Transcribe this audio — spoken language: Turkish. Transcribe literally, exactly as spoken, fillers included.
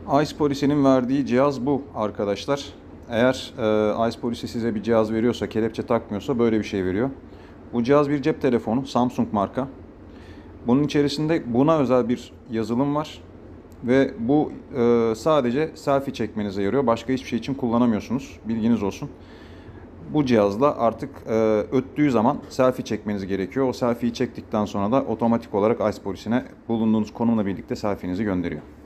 Ice Policy'nin verdiği cihaz bu arkadaşlar. Eğer e, Ice Policy size bir cihaz veriyorsa, kelepçe takmıyorsa böyle bir şey veriyor. Bu cihaz bir cep telefonu, Samsung marka. Bunun içerisinde buna özel bir yazılım var. Ve bu e, sadece selfie çekmenize yarıyor. Başka hiçbir şey için kullanamıyorsunuz. Bilginiz olsun. Bu cihazla artık e, öttüğü zaman selfie çekmeniz gerekiyor. O selfie'yi çektikten sonra da otomatik olarak Ice Policy'ne bulunduğunuz konumla birlikte selfie'nizi gönderiyor.